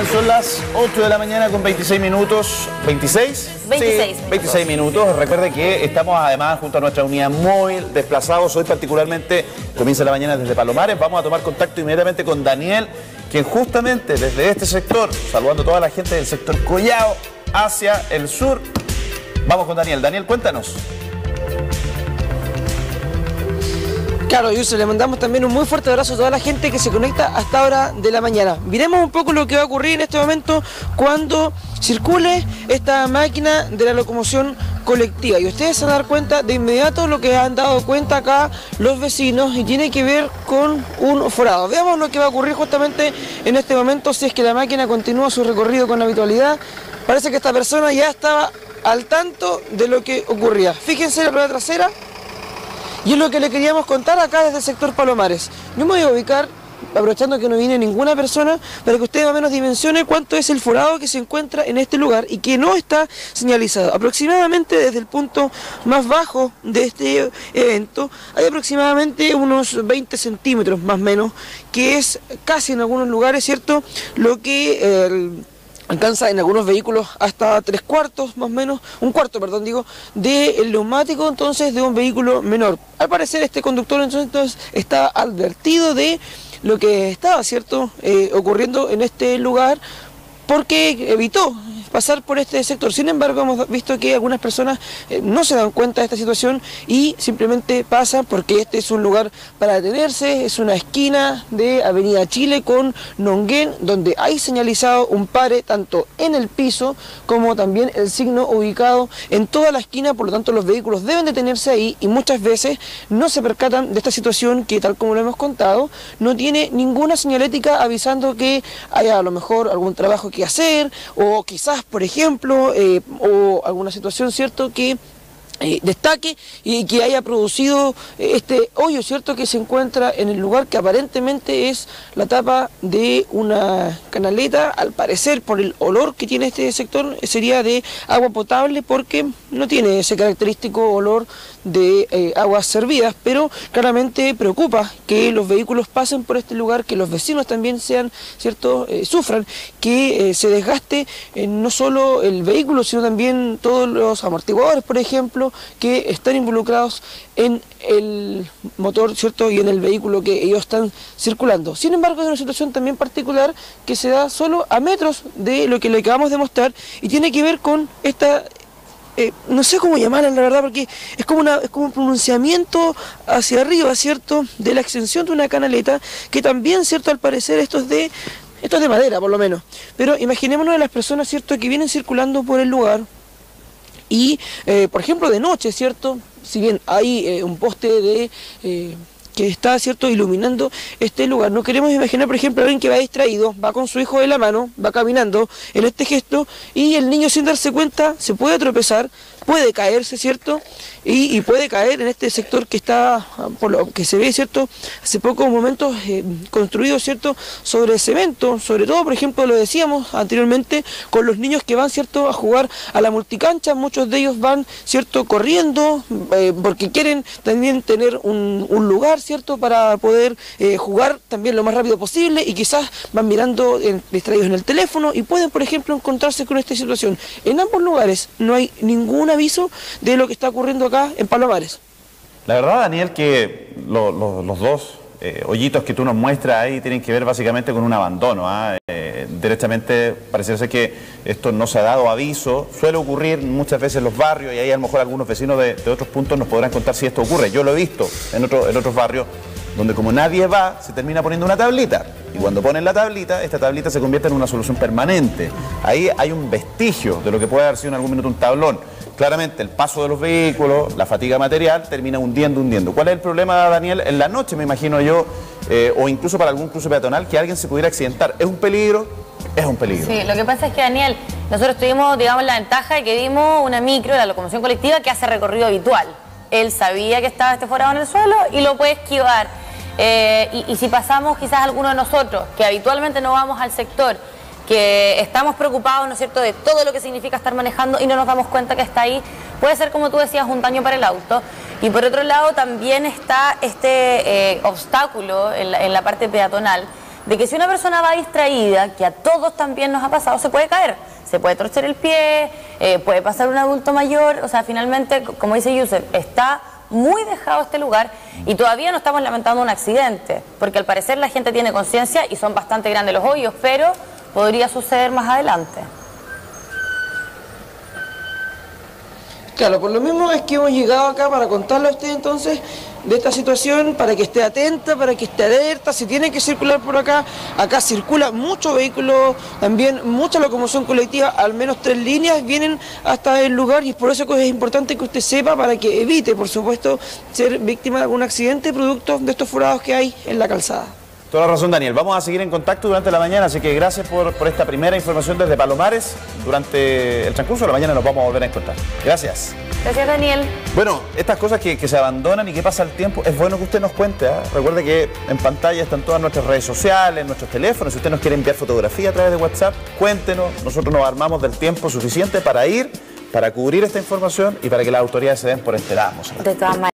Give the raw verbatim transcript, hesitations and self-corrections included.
son las ocho de la mañana con veintiséis minutos. ¿veintiséis? veintiséis. Sí, veintiséis minutos. Recuerde que estamos además junto a nuestra unidad móvil desplazados. Hoy particularmente comienza la mañana desde Palomares. Vamos a tomar contacto inmediatamente con Daniel, quien justamente desde este sector, saludando a toda la gente del sector Collao hacia el sur. Vamos con Daniel. Daniel, cuéntanos. Claro, Yusuf, le mandamos también un muy fuerte abrazo a toda la gente que se conecta hasta ahora de la mañana. Miremos un poco lo que va a ocurrir en este momento cuando circule esta máquina de la locomoción colectiva. Y ustedes se van a dar cuenta de inmediato lo que han dado cuenta acá los vecinos y tiene que ver con un forado. Veamos lo que va a ocurrir justamente en este momento si es que la máquina continúa su recorrido con habitualidad. Parece que esta persona ya estaba al tanto de lo que ocurría. Fíjense la rueda trasera. Y es lo que le queríamos contar acá desde el sector Palomares. Yo me voy a ubicar, aprovechando que no viene ninguna persona, para que usted más o menos dimensione cuánto es el forado que se encuentra en este lugar y que no está señalizado. Aproximadamente desde el punto más bajo de este evento hay aproximadamente unos veinte centímetros más o menos, que es casi en algunos lugares, ¿cierto?, lo que... Eh, alcanza en algunos vehículos hasta tres cuartos, más o menos, un cuarto, perdón, digo, del neumático, entonces, de un vehículo menor. Al parecer, este conductor, entonces, está advertido de lo que estaba, ¿cierto?, eh, ocurriendo en este lugar, porque evitó pasar por este sector. Sin embargo, hemos visto que algunas personas eh, no se dan cuenta de esta situación y simplemente pasan porque este es un lugar para detenerse, es una esquina de Avenida Chile con Nonguén, donde hay señalizado un pare tanto en el piso como también el signo ubicado en toda la esquina, por lo tanto los vehículos deben detenerse ahí y muchas veces no se percatan de esta situación que, tal como lo hemos contado, no tiene ninguna señalética avisando que haya a lo mejor algún trabajo que hacer o quizás, por ejemplo, eh, o alguna situación, ¿cierto?, que eh, destaque y que haya producido este hoyo, ¿cierto?, que se encuentra en el lugar que aparentemente es la tapa de una canaleta. Al parecer, por el olor que tiene este sector, sería de agua potable porque no tiene ese característico olor de eh, aguas servidas, pero claramente preocupa que los vehículos pasen por este lugar, que los vecinos también sean, ¿cierto?, eh, sufran, que eh, se desgaste eh, no solo el vehículo, sino también todos los amortiguadores, por ejemplo, que están involucrados en el motor, ¿cierto?, y en el vehículo que ellos están circulando. Sin embargo, hay una situación también particular que se da solo a metros de lo que le acabamos de mostrar y tiene que ver con esta... Eh, no sé cómo llamarla, la verdad, porque es como, una, es como un pronunciamiento hacia arriba, ¿cierto?, de la extensión de una canaleta, que también, ¿cierto?, al parecer esto es de, esto es de madera, por lo menos. Pero imaginémonos a las personas, ¿cierto?, que vienen circulando por el lugar y, eh, por ejemplo, de noche, ¿cierto?, si bien hay eh, un poste de... Eh, que está, ¿cierto?, iluminando este lugar. No queremos imaginar, por ejemplo, a alguien que va distraído, va con su hijo de la mano, va caminando en este gesto y el niño, sin darse cuenta, se puede tropezar, puede caerse, ¿cierto?, y, y puede caer en este sector que está, por lo que se ve, ¿cierto?, hace pocos momentos eh, construido, ¿cierto?, sobre cemento, sobre todo, por ejemplo, lo decíamos anteriormente, con los niños que van, ¿cierto?, a jugar a la multicancha. Muchos de ellos van, ¿cierto?, corriendo, eh, porque quieren también tener un, un lugar, ¿cierto?, para poder eh, jugar también lo más rápido posible y quizás van mirando eh, distraídos en el teléfono y pueden, por ejemplo, encontrarse con esta situación. En ambos lugares no hay ningún aviso de lo que está ocurriendo acá en Palomares. La verdad, Daniel, que lo, lo, los dos eh, hoyitos que tú nos muestras ahí tienen que ver básicamente con un abandono, ¿eh? Eh, directamente parece ser que esto no se ha dado aviso. Suele ocurrir muchas veces en los barrios y ahí a lo mejor algunos vecinos de, de otros puntos nos podrán contar si esto ocurre. Yo lo he visto en, otro, en otros barrios donde, como nadie va, se termina poniendo una tablita. Y cuando ponen la tablita, esta tablita se convierte en una solución permanente. Ahí hay un vestigio de lo que puede haber sido en algún minuto un tablón. Claramente el paso de los vehículos, la fatiga material, termina hundiendo, hundiendo. ¿Cuál es el problema, Daniel? En la noche, me imagino yo, eh, o incluso para algún cruce peatonal, que alguien se pudiera accidentar. ¿Es un peligro? Es un peligro. Sí, lo que pasa es que, Daniel, nosotros tuvimos, digamos, la ventaja de que vimos una micro, la locomoción colectiva, que hace recorrido habitual. Él sabía que estaba este forado en el suelo y lo puede esquivar. Eh, y, y si pasamos quizás alguno de nosotros, que habitualmente no vamos al sector, que estamos preocupados, ¿no es cierto?, de todo lo que significa estar manejando y no nos damos cuenta que está ahí, puede ser, como tú decías, un daño para el auto. Y por otro lado también está este eh, obstáculo en la, en la parte peatonal, de que si una persona va distraída, que a todos también nos ha pasado, se puede caer, se puede torcer el pie, eh, puede pasar un adulto mayor, o sea, finalmente, como dice Yusef, está muy dejado este lugar y todavía no estamos lamentando un accidente, porque al parecer la gente tiene conciencia y son bastante grandes los hoyos, pero podría suceder más adelante. Claro, por lo mismo es que hemos llegado acá para contarle a usted entonces de esta situación, para que esté atenta, para que esté alerta, si tiene que circular por acá, acá circula mucho vehículo, también mucha locomoción colectiva, al menos tres líneas vienen hasta el lugar y es por eso que es importante que usted sepa para que evite, por supuesto, ser víctima de algún accidente producto de estos forados que hay en la calzada. Toda la razón, Daniel. Vamos a seguir en contacto durante la mañana, así que gracias por, por esta primera información desde Palomares. Durante el transcurso de la mañana nos vamos a volver a encontrar. Gracias. Gracias, Daniel. Bueno, estas cosas que, que se abandonan y que pasa el tiempo, es bueno que usted nos cuente. ¿eh? Recuerde que en pantalla están todas nuestras redes sociales, nuestros teléfonos. Si usted nos quiere enviar fotografía a través de WhatsApp, cuéntenos. Nosotros nos armamos del tiempo suficiente para ir, para cubrir esta información y para que las autoridades se den por enteradas. De todas maneras.